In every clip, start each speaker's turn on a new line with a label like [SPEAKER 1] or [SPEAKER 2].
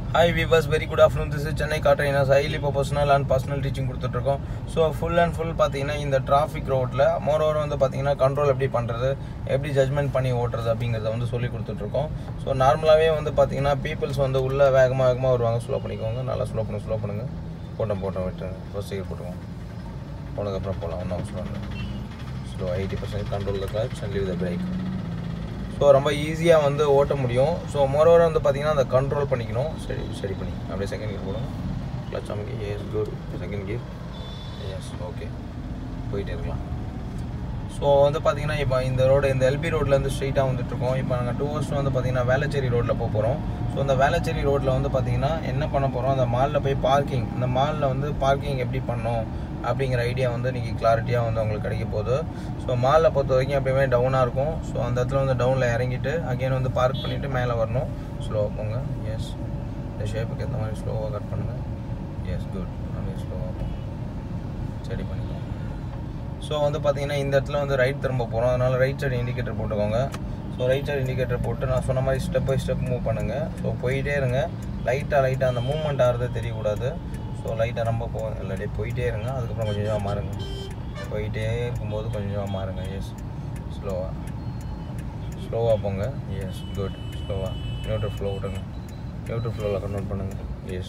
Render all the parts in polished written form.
[SPEAKER 1] Hi viewers, very good afternoon. This is Chennai car trainers, highly professional and personal teaching கொடுத்துட்ருக்கோம். So full and full பார்த்தீங்கன்னா இந்த traffic ரோட்டில் moreover வந்து பார்த்தீங்கன்னா control எப்படி பண்ணுறது, எப்படி ஜட்மெண்ட் பண்ணி ஓட்டுறது அப்படிங்கிறத வந்து சொல்லி கொடுத்துட்ருக்கோம். ஸோ நார்மலாகவே வந்து பார்த்தீங்கன்னா பீப்புள்ஸ் வந்து உள்ளே வேகமாக வருவாங்க. ஸ்லோ பண்ணிக்கோங்க, நல்லா ஸ்லோ பண்ணுங்கள். போட்டோம் விட்டுருங்க, ஃபர்ஸ்ட் சைடு போட்டுக்கோங்க. போனதுக்கப்புறம் போகலாம், ஒன்றும் அவசரம் இல்லை. Slow 80% control the clutch and leave the brake. So ரொம்ப ஈஸியாக வந்து ஓட்ட முடியும். ஸோ மோரோவர் வந்து பார்த்திங்கன்னா அதை கண்ட்ரோல் பண்ணிக்கணும். சரி பண்ணி அப்படியே செகண்ட் கியர் போடுங்க. கிளச் அமைக்கி, yes good. Second gear, yes okay, போயிட்டே இருக்கலாம். ஸோ வந்து பார்த்திங்கன்னா இப்போ இந்த ரோடு, இந்த எல்பி ரோட்லேருந்து ஸ்ட்ரெயிட்டாக வந்துட்டுருக்கோம். இப்போ நாங்கள் டூவர்ஸ் வந்து பார்த்திங்கன்னா வேளச்சேரி ரோட்டில் போகிறோம். ஸோ இந்த வேளச்சேரி ரோட்டில் வந்து பார்த்திங்கன்னா என்ன பண்ண போகிறோம், அந்த மாலில் போய் பார்க்கிங், இந்த மாலில் வந்து பார்க்கிங் எப்படி பண்ணோம் அப்படிங்கிற ஐடியா வந்து இன்றைக்கி கிளாரிட்டியாக வந்து உங்களுக்கு கிடைக்க போகுது. ஸோ மாலில் பொறுத்த வரைக்கும் எப்பயுமே டவுனாக இருக்கும். ஸோ அந்த இடத்துல வந்து டவுனில் இறங்கிட்டு அகைன் வந்து பார்க் பண்ணிவிட்டு மேலே வரணும். ஸ்லோவாக போங்க, எஸ். இந்த ஷேப்புக்கு ஏற்ற மாதிரி ஸ்லோவாக கட் பண்ணுங்கள், எஸ் குட். அப்படியே ஸ்லோவாக போங்க, சரி பண்ணிக்கோங்க. ஸோ வந்து பார்த்திங்கன்னா இந்த இடத்துல வந்து ரைட் திரும்ப போகிறோம், அதனால் ரைட் சைடு இண்டிகேட்டர் போட்டுக்கோங்க. ஸோ ரைட் சைடு இண்டிகேட்டர் போட்டு நான் சொன்ன மாதிரி ஸ்டெப் பை ஸ்டெப் மூவ் பண்ணுங்கள். ஸோ போயிட்டே இருங்க, லைட்டாக அந்த மூவ்மெண்ட் ஆகிறது தெரியக்கூடாது. ஸோ லைட்டாக ரொம்ப போகும், இல்லாட்டி போயிட்டே இருங்க. அதுக்கப்புறம் கொஞ்சம் மாறுங்க, போயிட்டே இருக்கும்போது கொஞ்சம் மாறுங்க, எஸ். ஸ்லோவாக போங்க, எஸ் குட். ஸ்லோவாக நியூட்ரல் ஃப்ளோ விட்டுங்க, நியூட்ரல் ஃப்ளோவில் கன்வெர்ட் பண்ணுங்கள், எஸ்.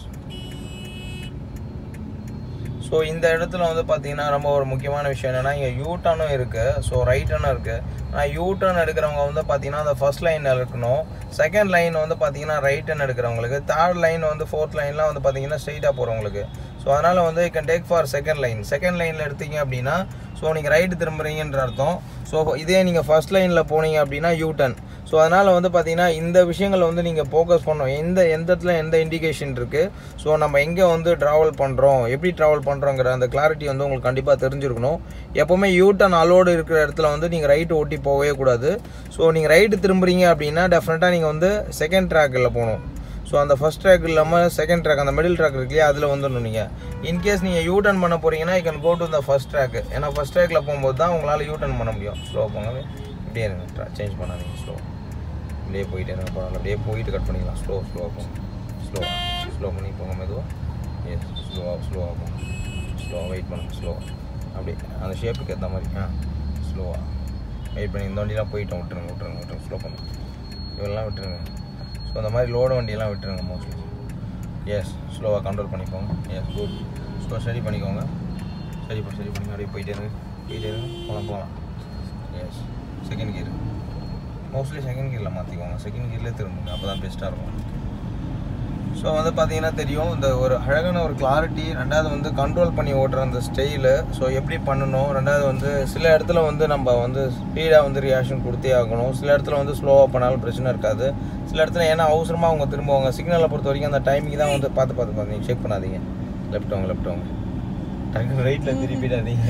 [SPEAKER 1] ஸோ இந்த இடத்துல வந்து பார்த்தீங்கன்னா ரொம்ப ஒரு முக்கியமான விஷயம் என்னென்னா, இங்கே யூட்டர்னும் இருக்குது, ஸோ ரைட்டர்னும் இருக்குது. ஆனால் யூட்டர்ன் எடுக்கிறவங்க வந்து பார்த்தீங்கன்னா அந்த ஃபர்ஸ்ட் லைனில் இருக்கணும். செகண்ட் லைன் வந்து பார்த்தீங்கன்னா ரைட் டர்ன் எடுக்கிறவங்களுக்கு, தேர்ட் லைன் வந்து ஃபோர்த் லைன்லாம் வந்து பார்த்தீங்கன்னா ஸ்ட்ரெயிட்டாக போகிறவங்களுக்கு. ஸோ அதனால் வந்து you can take for second லைனில் எடுத்தீங்க அப்படின்னா ஸோ நீங்கள் ரைட்டு திரும்புறீங்கன்ற அர்த்தம். ஸோ இதே நீங்கள் ஃபர்ஸ்ட் லைனில் போனீங்க அப்படின்னா யூட்டர்ன். ஸோ அதனால் வந்து பார்த்தீங்கன்னா இந்த விஷயங்களை வந்து நீங்கள் ஃபோக்கஸ் பண்ணணும். எந்த இடத்துல எந்த இண்டிகேஷன் இருக்குது, ஸோ நம்ம எங்கே வந்து ட்ராவல் பண்ணுறோம், எப்படி ட்ராவல் பண்ணுறோங்கிற அந்த கிளாரிட்டி வந்து உங்களுக்கு கண்டிப்பாக தெரிஞ்சிருக்கணும். எப்போவுமே யூட்டர்ன் அலோடு இருக்கிற இடத்துல வந்து நீங்கள் ரைட்டு ஓட்டி போகவே கூடாது. ஸோ நீங்கள் ரைட்டு திரும்புறீங்க அப்படின்னா டெஃபினட்டாக நீங்கள் வந்து செகண்ட் ட்ராக்கில் போகணும். ஸோ அந்த ஃபஸ்ட் ட்ராக் இல்லாமல் செகண்ட் ட்ராக், அந்த மிடில் ட்ராக் இருக்கு இல்லையா, அதில் வந்துடணும். நீங்கள் இன்கேஸ் நீங்கள் யூட்டர்ன் பண்ண போகிறீங்கன்னா you can go to the first track. ஏன்னா ஃபஸ்ட் ட்ராக்கில் போகும்போது தான் உங்களால் யூட்டர்ன் பண்ண முடியும். ஸ்லோவாக போங்க, இப்படியே இருங்க, சேஞ்ச் பண்ணாதீங்க. அப்படியே போயிட்டே இருங்க, போகலாம். அப்படியே போயிட்டு கட் பண்ணிக்கலாம். ஸ்லோவாக போங்க, ஸ்லோ பண்ணி போங்க, மெதுவாக, எஸ். ஸ்லோவாக போங்க, ஸ்லோவாக வெயிட் பண்ணுங்க, ஸ்லோவாக அப்படியே அந்த ஷேப்புக்கு ஏற்ற மாதிரி ஸ்லோவாக வெயிட் பண்ணி. இந்த வண்டியெலாம் போயிட்டோம், விட்டுருங்க. ஸ்லோ பண்ணுங்க, இவெல்லாம் விட்டுருங்க. ஸோ அந்த மாதிரி லோடு வண்டியெல்லாம் விட்டுருங்க மோஸ்ட்லி, எஸ். ஸ்லோவாக கண்ட்ரோல் பண்ணிக்கோங்க, எஸ் குட். ஸ்லோ ஸ்டடி பண்ணிக்கோங்க, சரி பண்ணி அப்படியே போயிட்டே இருங்க, போகலாம், yes. Second gear, mostly second கியரில் மாற்றிக்கோங்க, செகண்ட் கியர்லேயே திரும்புங்க, அப்போ தான் பெஸ்ட்டாக இருக்கும். ஸோ வந்து பார்த்தீங்கன்னா தெரியும் இந்த ஒரு அழகான ஒரு கிளாரிட்டி. ரெண்டாவது வந்து கண்ட்ரோல் பண்ணி ஓட்டுற அந்த ஸ்டைலு, ஸோ எப்படி பண்ணணும். ரெண்டாவது வந்து சில இடத்துல வந்து நம்ம வந்து ஸ்பீடாக வந்து ரியாக்ஷன் கொடுத்தே ஆகணும். சில இடத்துல வந்து ஸ்லோவாக பண்ணாலும் பிரச்சனை இருக்காது. சில இடத்துல ஏன்னா அவசரமாக அவங்க திரும்புவாங்க. சிக்னலை பொறுத்த வரைக்கும் அந்த டைமிங் தான் வந்து பார்த்து நீங்கள் செக் பண்ணாதீங்க. லெஃப்ட் வாங்க டக்கு ரைட்டில் திருப்பிடாதீங்க.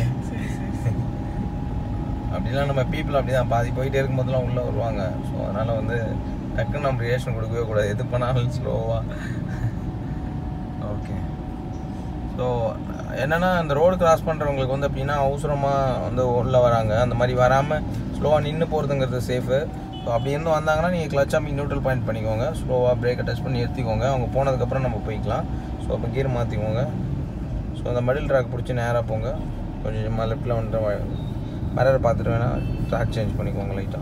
[SPEAKER 1] அப்படிலாம் நம்ம பீப்புள் அப்படி தான் பாதி போயிட்டே இருக்கும்போதெல்லாம் உள்ளே வருவாங்க. ஸோ அதனால் வந்து டக்குன்னு நம்ம ரியாக்ஷன் கொடுக்கவே கூடாது, எது பண்ணாலும் ஸ்லோவாக. ஓகே. ஸோ என்னென்னா அந்த ரோடு கிராஸ் பண்ணுறவங்களுக்கு வந்து அப்படின்னா அவசரமாக வந்து உள்ளே வராங்க, அந்த மாதிரி வராமல் ஸ்லோவாக நின்று போகிறதுங்கிறது சேஃபு. ஸோ அப்படி இருந்து வந்தாங்கன்னா நீங்கள் கிளச் அமைக்கி நியூட்ரல் பாயிண்ட் பண்ணிக்கோங்க, ஸ்லோவாக பிரேக்கை டச் பண்ணி நிறுத்திக்கோங்க. அவங்க போனதுக்கப்புறம் நம்ம போய்க்கலாம். ஸோ அப்போ கீர் மாற்றிக்கோங்க. ஸோ அந்த மிடில் ட்ராக் பிடிச்சி நேராக போங்க. கொஞ்சமாக லெஃப்ட்டில் வந்துட்டு மிரரை பார்த்துட்டு வேணால் ட்ராக் சேஞ்ச் பண்ணிக்கோங்க லைட்டாக.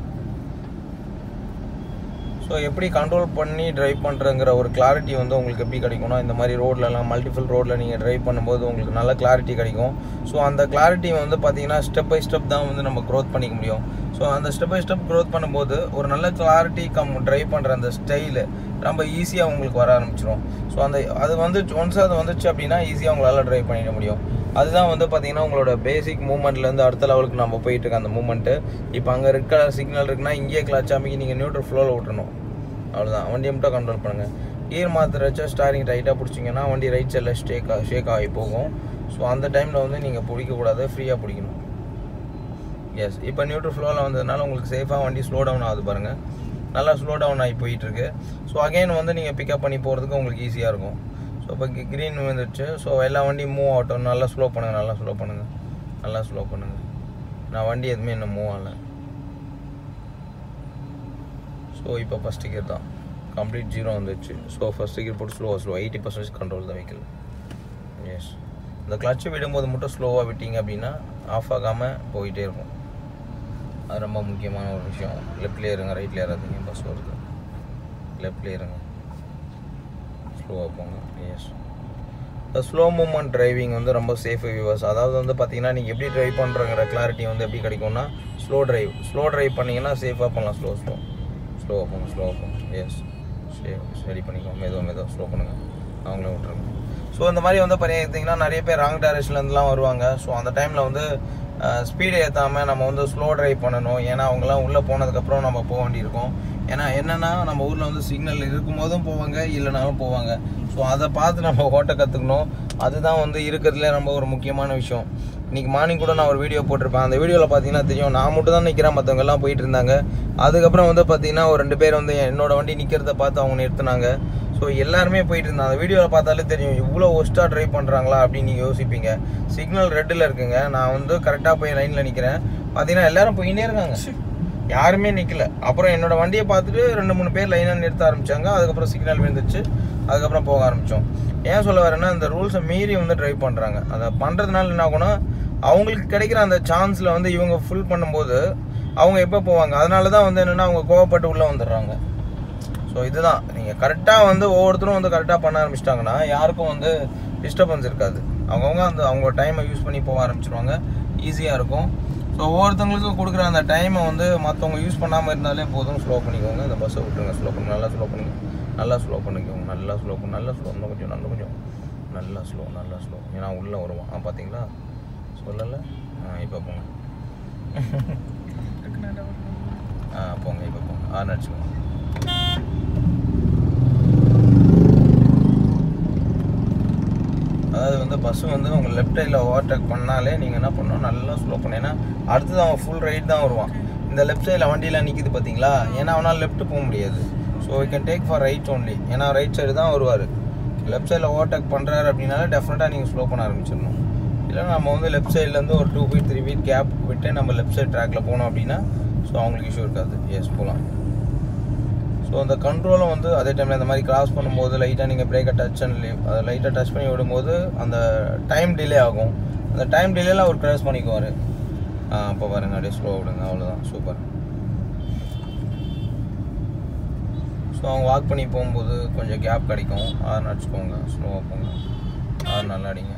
[SPEAKER 1] ஸோ எப்படி கண்ட்ரோல் பண்ணி ட்ரைவ் பண்ணுறங்கிற ஒரு கிளாரிட்டி வந்து உங்களுக்கு எப்படி கிடைக்கும்னா, இந்த மாதிரி ரோட்லலாம் மல்டிபிள் ரோட்டில் நீங்கள் ட்ரைவ் பண்ணும்போது உங்களுக்கு நல்ல கிளாரிட்டி கிடைக்கும். ஸோ அந்த கிளாரிட்டி வந்து பார்த்தீங்கன்னா ஸ்டெப் பை ஸ்டெப் தான் வந்து நம்ம க்ரோத் பண்ணிக்க முடியும். ஸோ அந்த ஸ்டெப் பை ஸ்டெப் க்ரோத் பண்ணும்போது ஒரு நல்ல கிளாரிட்டி ட்ரைவ் பண்ணுற அந்த ஸ்டைலு ரொம்ப ஈஸியாக உங்களுக்கு வர ஆரம்பிச்சிடும். ஸோ அது வந்து ஒன்ஸ் அது வந்துச்சு அப்படின்னா ஈஸியாக உங்களால் ட்ரைவ் பண்ணிட முடியும். அதுதான் வந்து பார்த்தீங்கன்னா உங்களோட பேசிக் மூவ்மெண்ட்லேருந்து அடுத்த லெவலுக்கு நம்ம போயிட்டுருக்க அந்த மூவ்மெண்ட்டு. இப்போ அங்கே ரெட் கலர் சிக்னல் இருக்குன்னா இங்கேயே கிளச் அமைக்கி நீங்கள் நியூட்ரல் ஃப்ளோவில் விட்டுறணும். அவ்வளோதான், வண்டியை மட்டும் கண்ட்ரோல் பண்ணுங்கள். கீர் மாத்திரச்சா ஸ்டாரிங் டைட்டாக பிடிச்சிங்கன்னா வண்டி ரைட் சைடில் ஷேக் ஆகி போகும். ஸோ அந்த டைமில் வந்து நீங்கள் பிடிக்கக்கூடாது, ஃப்ரீயாக பிடிக்கணும், எஸ். இப்போ நியூட்ரல் ஃப்ளோவில் வந்ததுனால உங்களுக்கு சேஃபாக வண்டி ஸ்லோ டவுன் ஆகுது பாருங்கள், நல்லா ஸ்லோ டவுன் ஆகி போயிட்டுருக்கு. ஸோ அகைன் வந்து நீங்கள் பிக்கப் பண்ணி போகிறதுக்கு உங்களுக்கு ஈஸியாக இருக்கும். ஸோ இப்போ க்ரீன் வந்துடுச்சு. ஸோ எல்லா வண்டியும் மூவ் ஆகட்டும், நல்லா ஸ்லோ பண்ணுங்கள். நான் வண்டி எதுவுமே இன்னும் மூவ் ஆகலை. ஸோ இப்போ ஃபஸ்ட்டு கியர் தான், கம்ப்ளீட் 0 வந்துச்சு. ஸோ ஃபஸ்ட்டு கியர் போட்டு ஸ்லோ 80% கண்ட்ரோல் தான் வெஹிக்கிள். எஸ், இந்த கிளச்சு விடும்போது மட்டும் ஸ்லோவாக விட்டீங்க அப்படின்னா ஆஃப் ஆகாமல் போயிட்டே இருக்கும். அது ரொம்ப முக்கியமான ஒரு விஷயம். லெஃப்ட்லேயே இருங்க, ரைட்லேயே ஏறாதீங்க. பஸ் வருது, லெஃப்ட்லேயே இருங்க, ஸ்லோவாக போங்க. எஸ், இந்த ஸ்லோ மூவ்மெண்ட் டிரைவிங் வந்து ரொம்ப சேஃப் வியூவர்ஸ். அதாவது வந்து பார்த்தீங்கன்னா நீங்கள் எப்படி ட்ரைவ் பண்ணுறங்கிற கிளாரிட்டி வந்து எப்படி கிடைக்கும்னா ஸ்லோ ட்ரைவ் பண்ணிங்கன்னா சேஃபாக பண்ணலாம். ஸ்லோவாக போங்க. எஸ், ஸ்டடி பண்ணிக்கோங்க. மெதுவாக ஸ்லோ பண்ணுங்கள், அவங்களே விட்டுருங்க. ஸோ இந்த மாதிரி வந்து பார்த்தீங்கன்னா நிறைய பேர் ராங் டைரக்ஷன்லேருந்துலாம் வருவாங்க. ஸோ அந்த டைமில் வந்து ஸ்பீடை ஏற்றாமல் நம்ம வந்து ஸ்லோ ட்ரைவ் பண்ணணும். ஏன்னா அவங்களாம் உள்ளே போனதுக்கப்புறம் நம்ம போக வேண்டியிருக்கும். ஏன்னா என்னென்னா நம்ம ஊரில் வந்து சிக்னல் இருக்கும்போதும் போவாங்க, இல்லைனாலும் போவாங்க. ஸோ அதை பார்த்து நம்ம ஓட்ட கற்றுக்கணும். அதுதான் வந்து இருக்கிறதுலே ரொம்ப ஒரு முக்கியமான விஷயம். இன்றைக்கி மார்னிங் கூட நான் ஒரு வீடியோ போட்டிருப்பேன். அந்த வீடியோவில் பார்த்தீங்கன்னா தெரியும், நான் மட்டும் தான் நிற்கிறேன், மற்றவங்க எல்லாம் போயிட்டு இருந்தாங்க. அதுக்கப்புறம் வந்து பார்த்தீங்கன்னா ஒரு 2 பேர் வந்து என்னோடய வண்டி நிற்கிறத பார்த்து அவங்க நிறுத்தினாங்க. ஸோ எல்லாருமே போயிட்டு இருந்தாங்க. அந்த வீடியோவில் பார்த்தாலே தெரியும் இவ்வளோ ஒஸ்ட்டாக ட்ரைவ் பண்ணுறாங்களா அப்படின்னு நீங்கள் யோசிப்பீங்க. சிக்னல் ரெட்டில் இருக்குங்க, நான் வந்து கரெக்டாக போய் லைனில் நிற்கிறேன். பார்த்தீங்கன்னா எல்லோரும் போயின்னே இருக்காங்க, யாருமே நிற்கல. அப்புறம் என்னோடய வண்டியை பார்த்துட்டு 2-3 பேர் லைனாக நிறுத்த ஆரம்பித்தாங்க. அதுக்கப்புறம் சிக்னல் விழுந்துச்சு, அதுக்கப்புறம் போக ஆரம்பித்தோம். ஏன் சொல்ல வரேன்னா இந்த ரூல்ஸை மீறி வந்து ட்ரைவ் பண்ணுறாங்க. அதை பண்ணுறதுனால என்ன ஆகும்னா அவங்களுக்கு கிடைக்கிற அந்த சான்ஸில் வந்து இவங்க ஃபுல் பண்ணும்போது அவங்க எப்போ போவாங்க. அதனால தான் வந்து என்னென்னா அவங்க கோவப்பட்டு உள்ளே வந்துடுறாங்க. ஸோ இதுதான், நீங்கள் கரெக்டாக வந்து ஒவ்வொருத்தரும் வந்து கரெக்டாக பண்ண ஆரம்பிச்சிட்டாங்கன்னா யாருக்கும் வந்து டிஸ்டர்பன்ஸ் இருக்காது. அவங்கவுங்க அந்த அவங்க டைமை யூஸ் பண்ணி போக ஆரம்பிச்சிருவாங்க, ஈஸியாக இருக்கும். ஸோ ஒவ்வொருத்தவங்களுக்கும் கொடுக்குற அந்த டைமை வந்து மற்றவங்க யூஸ் பண்ணாமல் இருந்தாலே போதும். ஸ்லோ பண்ணிக்கோங்க, இந்த பஸ்ஸை விட்டுருங்க, ஸ்லோ பண்ணுங்க, நல்லா ஸ்லோ பண்ணிக்கோங்க, நல்லா ஸ்லோ இன்னும் கொஞ்சம் நல்லா ஸ்லோ. ஏன்னா உள்ளே வருவான், பார்த்தீங்களா, சொல்லலை. இப்போ போங்க, போங்க, இப்போ போங்க, ஆறு அடிச்சுக்கோங்க. அதாவது வந்து பஸ்ஸு வந்து உங்கள் லெஃப்ட் சைடில் ஓவர்டேக் பண்ணாலே நீங்கள் என்ன பண்ணணும், நல்லா ஸ்லோ பண்ண. ஏன்னா அடுத்தது அவன் ஃபுல் ரைட் தான் வருவான். இந்த லெஃப்ட் சைடில் வண்டியெலாம் நிற்கிது பார்த்தீங்களா, ஏன்னா அவனால் லெஃப்ட் போக முடியாது. So we can take for right only. ஏன்னா ரைட் சைடு தான் வருவார். லெஃப்ட் சைடில் ஓவர்டேக் பண்ணுறாரு அப்படின்னாலே டெஃபினட்டாக நீங்கள் ஸ்லோ பண்ண ஆரம்பிச்சிடணும். இல்லைன்னா நம்ம வந்து லெஃப்ட் சைட்லேருந்து ஒரு 2 feet 3 feet கேப் விட்டு நம்ம லெஃப்ட் சைட் ட்ராக்கில் போனோம் அப்படின்னா ஸோ அவங்களுக்கு இஷ்யூ இருக்காது. எஸ், போகலாம். ஸோ அந்த கண்ட்ரோலும் வந்து அதே டைமில் இந்த மாதிரி கிராஸ் பண்ணும்போது லைட்டாக நீங்கள் பிரேக்கை டச் அண்ட் லீவ், அதை லைட்டாக டச் பண்ணி விடும்போது அந்த டைம் டிலே ஆகும். அந்த டைம் டிலேலாம் அவர் கிராஸ் பண்ணிக்குவார். அப்போ பாருங்க, அப்படியே ஸ்லோ விடுங்க, அவ்வளோதான், சூப்பர். ஸோ அவங்க வாக் பண்ணி போகும்போது கொஞ்சம் கேப் கிடைக்கும். ஆறு அடிச்சுக்கோங்க, ஸ்லோவாக போங்க, ஆறு நல்லா அடிங்க,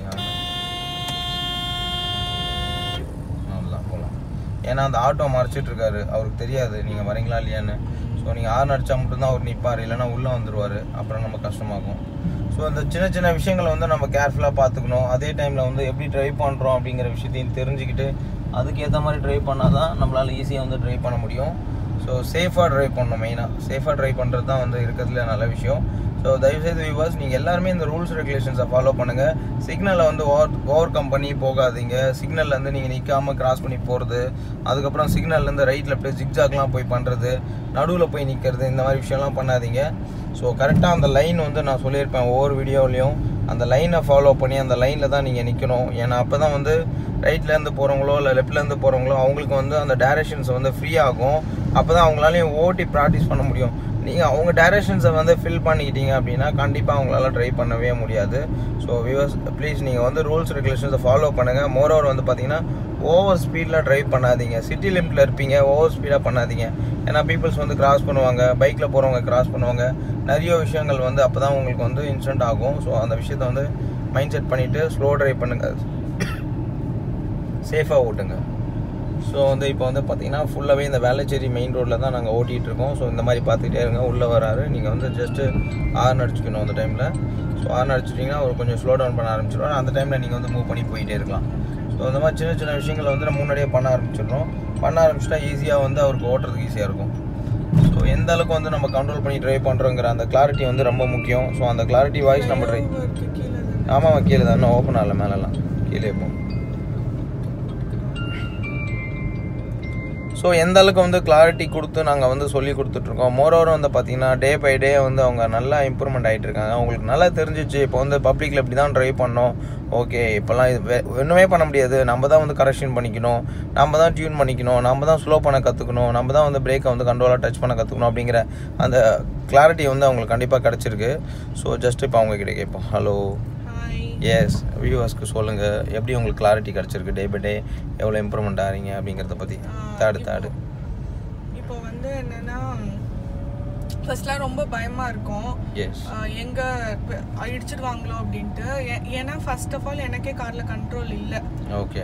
[SPEAKER 1] அவ்வளோதான், போகலாம். ஏன்னா அந்த ஆட்டோ மறைச்சிட்ருக்காரு, அவருக்கு தெரியாது நீங்கள் வரீங்களா இல்லையான்னு. ஸோ நீங்கள் ஆறு அடித்தா மட்டும்தான் அவர் நிற்பார், இல்லைனா உள்ளே வந்துடுவார், அப்புறம் நம்ம கஷ்டமாகும். ஸோ அந்த சின்ன சின்ன விஷயங்களை வந்து நம்ம கேர்ஃபுல்லாக பார்த்துக்கணும். அதே டைமில் வந்து எப்படி ட்ரைவ் பண்ணுறோம் அப்படிங்கிற விஷயத்தையும் தெரிஞ்சுக்கிட்டு அதுக்கேற்ற மாதிரி ட்ரைவ் பண்ணால் தான் நம்மளால் ஈஸியாக வந்து ட்ரைவ் பண்ண முடியும். ஸோ சேஃபாக ட்ரைவ் பண்ணணும். மெயினாக சேஃபாக ட்ரைவ் பண்ணுறது தான் வந்து இருக்கிறதுல நல்ல விஷயம். ஸோ தயவுசெய்து வியூவர்ஸ், நீங்கள் எல்லாருமே இந்த ரூல்ஸ் ரெகுலேஷன்ஸை ஃபாலோ பண்ணுங்கள். சிக்னலை வந்து ஓவர் கம் பண்ணி போகாதீங்க. சிக்னல்லேருந்து நீங்கள் நிற்காமல் கிராஸ் பண்ணி போகிறது, அதுக்கப்புறம் சிக்னல்லேருந்து ரைட் லெஃப்ட் ஜிக்ஜாக்லாம் போய் பண்ணுறது, நடுவில் போய் நிற்கிறது, இந்த மாதிரி விஷயம்லாம் பண்ணாதீங்க. ஸோ கரெக்டாக அந்த லைன் வந்து நான் சொல்லியிருப்பேன் ஒவ்வொரு வீடியோவிலையும், அந்த லைனை ஃபாலோ பண்ணி அந்த லைனில் தான் நீங்கள் நிற்கணும். ஏன்னா அப்போ தான் வந்து ரைட்லேருந்து போகிறவங்களோ இல்லை லெஃப்ட்லேருந்து போகிறவங்களோ அவங்களுக்கு வந்து அந்த டைரக்ஷன்ஸ் வந்து ஃப்ரீ ஆகும். அப்போ தான் அவங்களாலையும் ஓட்டி ப்ராக்டிஸ் பண்ண முடியும். நீங்கள் அவங்க டைரக்ஷன்ஸை வந்து ஃபில் பண்ணிக்கிட்டீங்க அப்படின்னா கண்டிப்பாக அவங்களால ட்ரை பண்ணவே முடியாது. ஸோ வியூவர்ஸ், ப்ளீஸ் நீங்கள் வந்து ரூல்ஸ் ரெகுலேஷன்ஸை ஃபாலோ பண்ணுங்கள். மோரோவர் வந்து பார்த்தீங்கன்னா ஓவர் ஸ்பீடில் ட்ரைவ் பண்ணாதீங்க. சிட்டி லிமிட்டில் இருப்பீங்க, ஓவர் ஸ்பீடாக பண்ணாதீங்க. ஏன்னா பீப்புள்ஸ் வந்து கிராஸ் பண்ணுவாங்க, பைக்கில் போகிறவங்க கிராஸ் பண்ணுவாங்க. நிறைய விஷயங்கள் வந்து அப்போ தான் உங்களுக்கு வந்து இன்சிடென்ட் ஆகும். ஸோ அந்த விஷயத்தை வந்து மைண்ட் செட் பண்ணிவிட்டு ஸ்லோ ட்ரைவ் பண்ணுங்கள், சேஃபாக ஓட்டுங்க. ஸோ வந்து இப்போ வந்து பார்த்தீங்கன்னா ஃபுல்லாகவே இந்த வேளச்சேரி மெயின் ரோட்டில் தான் நாங்கள் ஓட்டிகிட்டு இருக்கோம். ஸோ இந்த மாதிரி பார்த்துக்கிட்டே இருங்க. உள்ளே வராரு, நீங்கள் வந்து ஜஸ்ட்டு ஹார்ன் அடிச்சுக்கணும் அந்த டைமில். ஸோ ஹார்ன் அடிச்சிட்டிங்கன்னா அவர் கொஞ்சம் ஸ்லோ டவுன் பண்ண ஆரம்பிச்சிடுவார். அந்த டைமில் நீங்கள் வந்து மூவ் பண்ணி போயிட்டே இருக்கலாம். ஸோ இந்த மாதிரி சின்ன சின்ன விஷயங்களை வந்து நம்ம முன்னாடியே பண்ண ஆரம்பிச்சிட்டா ஈஸியாக வந்து அவருக்கு ஓட்டுறதுக்கு ஈஸியாக இருக்கும். ஸோ எந்த அளவுக்கு வந்து நம்ம கண்ட்ரோல் பண்ணி ட்ரைவ் பண்ணுறோங்கிற அந்த கிளாரிட்டி வந்து ரொம்ப முக்கியம். ஸோ அந்த கிளாரிட்டி வாய்ஸ் நம்ம ட்ரைவ், ஆமாம் கீழே தான், இன்னும் ஓப்பன் ஆகலை, மேலெல்லாம் கீழே போகும். ஸோ எந்த அளவுக்கு வந்து கிளாரிட்டி கொடுத்து நாங்கள் வந்து சொல்லி கொடுத்துட்ருக்கோம். மோரோவர் வந்து பார்த்தீங்கன்னா டே பை டே வந்து அவங்க நல்லா இம்ப்ரூவ்மெண்ட் ஆகிட்டு இருக்காங்க. அவங்களுக்கு நல்லா தெரிஞ்சிச்சு இப்போ வந்து பப்ளிக்கில் இப்படி தான் ட்ரைவ் பண்ணோம். ஓகே இப்போல்லாம் இது ஒன்றுமே பண்ண முடியாது, நம்ம தான் வந்து கரெக்ஷன் பண்ணிக்கணும், நம்ம தான் டியூன் பண்ணிக்கணும், நம்ம தான் ஸ்லோ பண்ண கற்றுக்கணும், நம்ம தான் வந்து பிரேக்கை வந்து கண்ட்ரோலாக டச் பண்ண கற்றுக்கணும் அப்படிங்கிற அந்த கிளாரிட்டி வந்து அவங்களுக்கு கண்டிப்பாக கிடச்சிருக்கு. ஸோ ஜஸ்ட் இப்போ அவங்கக்கிட்ட கேட்போம். ஹலோ, எஸ் வியூவர்ஸ்க்கு சொல்லுங்கள், எப்படி உங்களுக்கு கிளாரிட்டி கிடச்சிருக்கு, டே பை டே எவ்வளோ இம்ப்ரூவ்மெண்ட் ஆகிறீங்க அப்படிங்கிறத பற்றி. தேர்டு
[SPEAKER 2] இப்போ வந்து என்னென்னா ஃபர்ஸ்ட்லாம் ரொம்ப பயமாக இருக்கும், எங்கே இடிச்சிடுவாங்களோ அப்படின்ட்டு. ஏன்னா ஃபர்ஸ்ட் ஆஃப் ஆல் எனக்கே காரில் கண்ட்ரோல் இல்லை.
[SPEAKER 1] ஓகே,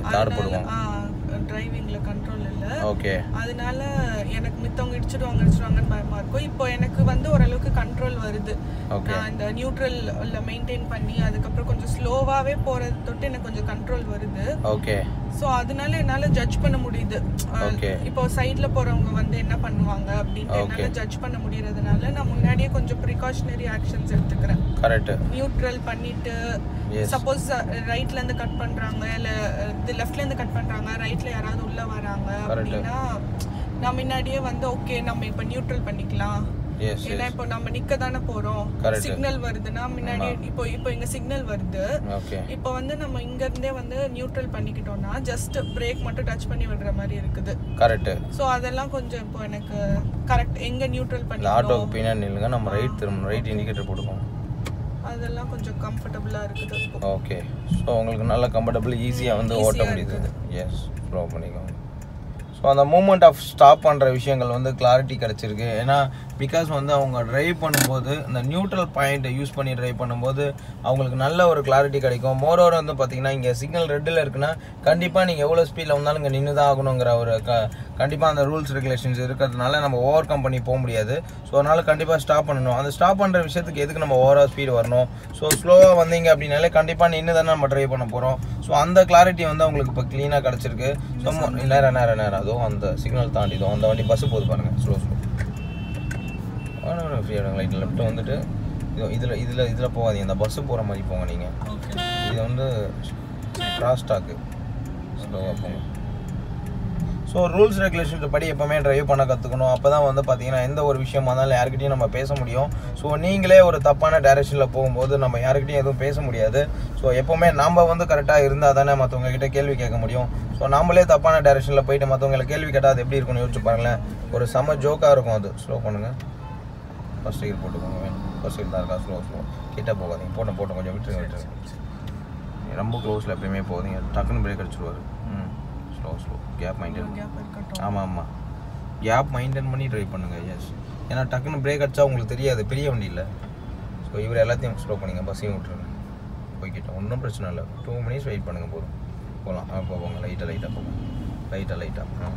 [SPEAKER 2] டிரைவிங்கில் கண்ட்ரோல் இல்லை. ஓகே, அதனால எனக்கு மித்தவங்க இடிச்சிடுவாங்கன்னு பயமாக இருக்கும். இப்போ எனக்கு வந்து ஓரளவுக்கு கண்ட்ரோல் வருது. இந்த நியூட்ரலில் மெயின்டைன் பண்ணி அதுக்கப்புறம் கொஞ்சம் ஸ்லோவாகவே போகிறது தொட்டு எனக்கு கொஞ்சம் கண்ட்ரோல் வருது.
[SPEAKER 1] ஓகே,
[SPEAKER 2] ஸோ அதனால என்னால் ஜட்ஜ் பண்ண முடியுது. இப்போ சைடில் போகிறவங்க வந்து என்ன பண்ணுவாங்க அப்படின்ட்டு என்னால் ஜட்ஜ் பண்ண முடியறதுனால நான் முன்னாடியே கொஞ்சம் ப்ரிகாஷனரி ஆக்ஷன்ஸ் எடுத்துக்கிறேன். கரெக்ட், நியூட்ரல் பண்ணிட்டு சப்போஸ் ரைட்ல இருந்து கட் பண்றாங்க இல்ல லெஃப்ட்ல இருந்து கட் பண்றாங்க, ரைட்ல யாராவது உள்ள வராங்க அப்படின்னா நான் முன்னாடியே வந்து ஓகே நம்ம இப்ப நியூட்ரல் பண்ணிக்கலாம். ஏன்னா இப்போ நம்ம நிக்க தானே போறோம், சிக்னல் வருதுன்னா முன்னாடியே இப்போ இங்க சிக்னல் வருது, இப்போ வந்து நம்ம இங்க இருந்தே வந்து நியூட்ரல் பண்ணிக்கிட்டோம்னா ஜஸ்ட் பிரேக் மட்டும் டச் பண்ணி விடுற மாதிரி இருக்குது. கரெக்ட். சோ அதெல்லாம் கொஞ்சம் இப்போ எனக்கு கரெக்ட் எங்க நியூட்ரல் பண்ணி ஆட்டோக்கு பின்னாடி நில்லுங்க, நம்ம ரைட் திரும்பணும், ரைட் இண்டிகேட்டர் போடுவோம், அதெல்லாம் கொஞ்சம் கம்ஃபர்டபுளாக இருக்குது. ஓகே, ஸோ உங்களுக்கு நல்ல கம்ஃபர்டபுள் ஈஸியாக வந்து ஓட்ட முடியுது. எஸ், ஸ்லோ பண்ணிக்கோங்க. ஸோ அந்த மூமெண்ட் ஆஃப் ஸ்டாப் பண்ணுற விஷயங்கள் வந்து கிளாரிட்டி கிடச்சிருக்கு. ஏன்னா பிகாஸ் வந்து அவங்க ட்ரைவ் பண்ணும்போது இந்த நியூட்ரல் பாயிண்ட்டை யூஸ் பண்ணி ட்ரைவ் பண்ணும்போது அவங்களுக்கு நல்ல ஒரு கிளாரிட்டி கிடைக்கும். மோரோவர் வந்து பார்த்தீங்கன்னா இங்கே சிக்னல் ரெட்டில் இருக்குன்னா கண்டிப்பாக நீங்கள் எவ்வளோ ஸ்பீடில் வந்தாலும் இங்கே நின்று தான் ஆகணுங்கிற ஒரு கண்டிப்பாக அந்த ரூல்ஸ் ரெகுலேஷன்ஸ் இருக்கிறதுனால நம்ம ஓவர் கம் பண்ணி போக முடியாது. ஸோ அதனால் கண்டிப்பாக ஸ்டாப் பண்ணணும். அந்த ஸ்டாப் பண்ணுற விஷயத்துக்கு எதுக்கு நம்ம ஓவராக ஸ்பீடு வரணும்? ஸோ ஸ்லோவாக வந்தீங்க அப்படின்னாலே கண்டிப்பாக நின்று தானே நம்ம ட்ரைவ் பண்ண போகிறோம். ஸோ அந்த கிளாரிட்டி வந்து அவங்களுக்கு இப்போ க்ளீனாக கிடச்சிருக்கு. ஸோ நேரம் அதுவும் அந்த சிக்னல் தாண்டிடும் அந்த வண்டி பஸ்ஸு போது பாருங்கள், ஸ்லோ ஃப்ரீயாக லைட் லெஃப்ட் வந்துட்டு இதில் போகாதீங்க, இந்த பஸ்ஸு போகிற மாதிரி போங்க. நீங்கள் இது வந்து கிராஸ் ஸ்டாக்கு, ஸ்லோவாக போங்க. ஸோ ரூல்ஸ் ரெகுலேஷன்ஸ் படி எப்போவுமே ட்ரைவ் பண்ண கற்றுக்கணும். அப்போ தான் வந்து பார்த்தீங்கன்னா எந்த ஒரு விஷயமா இருந்தாலும் யாருக்கிட்டையும் நம்ம பேச முடியும். ஸோ நீங்களே ஒரு தப்பான டைரெக்ஷனில் போகும்போது நம்ம யாருக்கிட்டையும் எதுவும் பேச முடியாது. ஸோ எப்போவுமே நம்ம வந்து கரெக்டாக இருந்தால் தானே மற்றவங்க கிட்டே கேள்வி கேட்க முடியும். ஸோ நம்மளே தப்பான டைரெக்ஷனில் போயிட்டு மற்றவங்களை கேள்வி கேட்டால் அது எப்படி இருக்குன்னு யோசிச்சு பாருங்களேன். ஒரு செம ஜோக்காக இருக்கும் அது. ஸ்லோ பண்ணுங்கள், ஃபஸ்ட் கீர் போட்டுக்கோங்க, வேணும் ஃபஸ்ட் கீர் தான் இருக்கா, ஸ்லோ கிட்ட போகாதீங்க, போட்டோம் கொஞ்சம் விட்டுருங்க. ரொம்ப க்ளோஸில் எப்பயுமே போகாதீங்க, டக்குன்னு பிரேக் அடிச்சுடுவார். ஸ்லோ கேப் மெயின்டைன், ஆமாம் கேப் மெயின்டைன் பண்ணி ட்ரைவ் பண்ணுங்கள். எஸ், ஏன்னா டக்குன்னு பிரேக் அடித்தா உங்களுக்கு தெரியாது, பெரிய வண்டி இல்லை. ஸோ இவர் எல்லாத்தையும் ஸ்லோ பண்ணிங்க, பஸ்ஸையும் விட்டுருங்க, போய்கிட்டோம், ஒன்றும் பிரச்சனை இல்லை. 2 மினிட்ஸ் வெயிட் பண்ணுங்கள், போதும், போகலாம். போங்க, லைட்டாக போங்க, லைட்டாக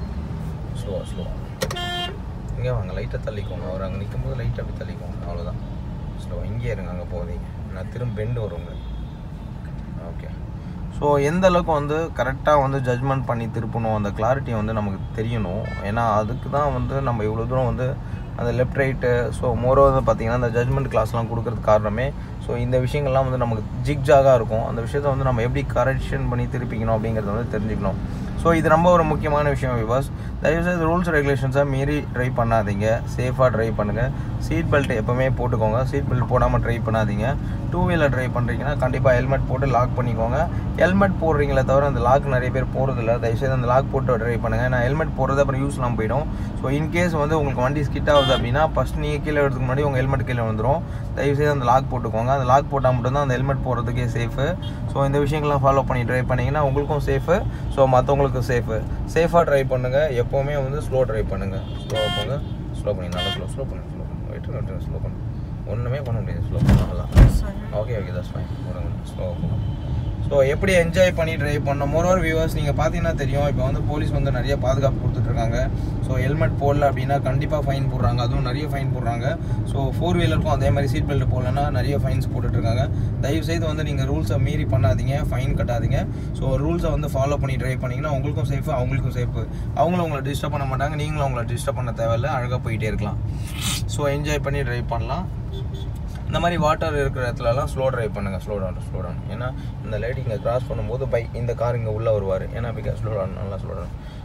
[SPEAKER 2] ஸ்லோ இங்கே வாங்க, லைட்டாக தள்ளிக்கோங்க. அவர் அங்கே நிற்கும்போது லைட்டாக அப்படி தள்ளிக்கோங்க, அவ்வளோதான். ஸ்லோ இங்கே இருங்க, அங்கே போகாதீங்க, நான் திரும்ப பெண்டு வருங்க. ஓகே, ஸோ எந்த அளவுக்கு வந்து கரெக்டாக வந்து ஜட்ஜ்மெண்ட் பண்ணி திருப்பணும், அந்த கிளாரிட்டி வந்து நமக்கு தெரியணும். ஏன்னா அதுக்கு தான் வந்து நம்ம இவ்வளோ தூரம் வந்து அந்த லெஃப்ட் ரைட்டு. ஸோ மோரோவர் வந்து பார்த்திங்கன்னா அந்த ஜட்ஜ்மெண்ட் கிளாஸ்லாம் கொடுக்குறதுக்கு காரணமே ஸோ இந்த விஷயங்கள்லாம் வந்து நமக்கு ஜிக்ஜாகாக இருக்கும். அந்த விஷயத்தை வந்து நம்ம எப்படி கரெக்ஷன் பண்ணி திருப்பிக்கணும் அப்படிங்கிறத வந்து தெரிஞ்சுக்கணும். ஸோ இது ரொம்ப ஒரு முக்கியமான விஷயம் விவாஸ். தயவுசெய்து ரூல்ஸ் ரெகுலேஷன்ஸாக மீறி ட்ரைவ் பண்ணாதீங்க, சேஃபாக ட்ரைவ் பண்ணுங்கள். சீட் பெல்ட் எப்போவுமே போட்டுக்கோங்க, சீட் பெல்ட் போடாமல் ட்ரைவ் பண்ணாதீங்க. 2 வீலர் ட்ரைவ் பண்ணுறீங்கன்னா கண்டிப்பாக ஹெல்மெட் போட்டு லாக் பண்ணிக்கோங்க. ஹெல்மெட் போடுறீங்களே தவிர அந்த லாக் நிறைய பேர் போடுறதில்ல. தயவுசெய்து அந்த லாக் போட்டு ட்ரைவ் பண்ணுங்கள். நான் ஹெல்மெட் போடுறது அப்புறம் யூஸ்லாம் போயிடும். ஸோ இன்கேஸ் வந்து உங்களுக்கு வண்டி ஸ்கிட் ஆகுது அப்படின்னா ஃபஸ்ட் நீங்கள் கீழே எடுத்துக்கு முன்னாடி உங்கள் ஹெல்மெட் கீழே வந்துடும். தயவுசெய்து அந்த லாக் போட்டுக்கோங்க. அந்த லாக் போட்டால் மட்டும்தான் அந்த ஹெல்மெட் போடுறதுக்கே சேஃபு. ஸோ இந்த விஷயங்கள்லாம் ஃபாலோ பண்ணி ட்ரைவ் பண்ணிங்கன்னா உங்களுக்கும் சேஃபு, ஸோ மற்றவங்களுக்கும் சேஃபு. சேஃபாக ட்ரைவ் பண்ணுங்கள், எப்போவுமே வந்து ஸ்லோ ட்ரைவ் பண்ணுங்கள். ஸ்லோவாக போங்க, ஸ்லோ பண்ணி நல்லா ஸ்லோ பண்ணுங்கள், விட்டு ஸ்லோ பண்ணுங்கள், ஒன்றுமே பண்ண முடியாது, ஸ்லோ பண்ணலாம். ஓகே தட்ஸ் ஃபைன், ஸ்லோவாக போங்க. ஸோ எப்படி என்ஜாய் பண்ணி ட்ரைவ் பண்ணோம். மோரோவர் வியூவர்ஸ் நீங்கள் பார்த்தீங்கன்னா தெரியும், இப்போ வந்து போலீஸ் வந்து நிறைய பாதுகாப்பு கொடுத்துட்ருக்காங்க. ஸோ ஹெல்மெட் போடல அப்படின்னா கண்டிப்பாக ஃபைன் போடுறாங்க, அதுவும் நிறைய ஃபைன் போடுறாங்க. ஸோ 4 வீலருக்கும் அதே மாதிரி சீட் பெல்ட் போடலன்னா நிறைய ஃபைன்ஸ் போட்டுட்ருக்காங்க. தயவுசெய்து வந்து நீங்கள் ரூல்ஸை மீறி பண்ணாதீங்க, ஃபைன் கட்டாதீங்க. ஸோ ரூல்ஸை வந்து ஃபாலோ பண்ணி ட்ரைவ் பண்ணிங்கன்னா உங்களுக்கும் சேஃபு, அவங்களுக்கும் சேஃபு. அவங்களும் உங்களை டிஸ்டர்ப் பண்ண மாட்டாங்க, நீங்களும் அவங்கள டிஸ்டர்ப் பண்ண தேவையில்லை, அழகாக போயிட்டே இருக்கலாம். ஸோ என்ஜாய் பண்ணி ட்ரைவ் பண்ணலாம். இந்த மாதிரி வாட்டர் இருக்கிற இடத்துலலாம் ஸ்லோ ட்ரைவ் பண்ணுங்கள், ஸ்லோ டவுன். ஏன்னா இந்த லேடி இங்கே கிராஸ் பண்ணும்போது இந்த கார் இங்கே உள்ளே வருவார். ஏன்னா பிகாஸ் ஸ்லோ டவுன், நல்லா ஸ்லோ டவுன்.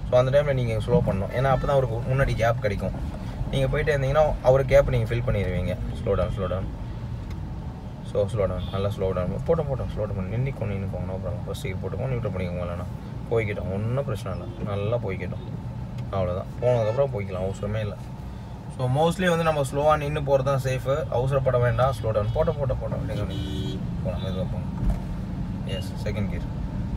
[SPEAKER 2] ஸோ அந்த டைமில் நீங்கள் ஸ்லோ பண்ணணும். ஏன்னா அப்போ தான் அவருக்கு முன்னாடி கேப் கிடைக்கும். நீங்கள் போயிட்டு இருந்தீங்கன்னா அவருக்கு கேப் நீங்கள் ஃபில் பண்ணிடுவீங்க. Slow down so slow down, நல்லா ஸ்லோ டவுன் போட்டோம் ஸ்லோ டவுன் நின்றுக்கோங்க நோ ப்ராப்ளம். ஃபஸ்ட் கீர் போட்டுக்கோங்க, நியூட்ரல் பண்ணிக்கோங்க. இல்லைனா போய்க்கிட்டோம், ஒன்றும் பிரச்சனை இல்லை, நல்லா போய்க்கிட்டோம். அவ்வளோதான், போனதுக்கப்புறம் போய்க்கலாம், அவசரமே இல்லை. ஸோ மோஸ்ட்லி வந்து நம்ம ஸ்லோவாக நின்று போகிறது தான் சேஃபு. அவசரப்பட வேண்டாம். ஸ்லோ டவுன் போட்டோம் போகலாம், மெதுவாக போங்க. Yes, second gear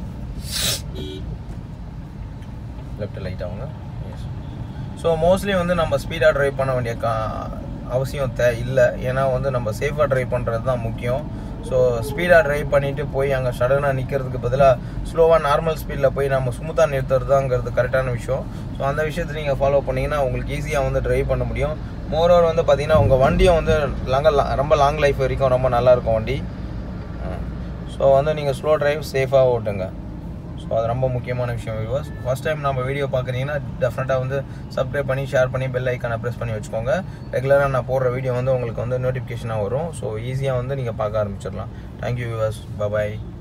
[SPEAKER 2] left light ஆகுங்க. எஸ். ஸோ மோஸ்ட்லி வந்து நம்ம ஸ்பீடாக ட்ரைவ் பண்ண வேண்டிய அவசியம் இல்லை. ஏன்னா வந்து நம்ம சேஃபாக ட்ரைவ் பண்ணுறது தான் முக்கியம். ஸோ ஸ்பீடாக ட்ரைவ் பண்ணிவிட்டு போய் அங்கே சடனாக நிற்கிறதுக்கு பதிலாக ஸ்லோவாக நார்மல் ஸ்பீடில் போய் நம்ம ஸ்மூத்தாக நிறுத்துறதுங்கிறது கரெக்டான விஷயம். ஸோ அந்த விஷயத்தை நீங்கள் ஃபாலோ பண்ணிங்கன்னா உங்களுக்கு ஈஸியாக வந்து ட்ரைவ் பண்ண முடியும். மோரோவர் வந்து பார்த்திங்கன்னா உங்கள் வண்டியும் வந்து ரொம்ப லாங் லைஃப் வரைக்கும் ரொம்ப நல்லாயிருக்கும் வண்டி. ஸோ வந்து நீங்கள் ஸ்லோ ட்ரைவ் சேஃபாக ஓட்டுங்க. ஸோ அது ரொம்ப முக்கியமான விஷயம். வியூவர்ஸ், ஃபஸ்ட் டைம் நம்ம வீடியோ பார்க்குறீங்கன்னா டெஃபினட்டாக வந்து சப்ஸ்கிரைப் பண்ணி ஷேர் பண்ணி பெல் ஐக்கானை ப்ரெஸ் பண்ணி வச்சுக்கோங்க. ரெகுலராக நான் போடுற வீடியோ வந்து உங்களுக்கு வந்து நோட்டிஃபிகேஷனாக வரும். ஸோ ஈஸியாக வந்து நீங்கள் பார்க்க ஆரம்பிச்சிடலாம். தேங்க்யூ வியூவர்ஸ், பாய்.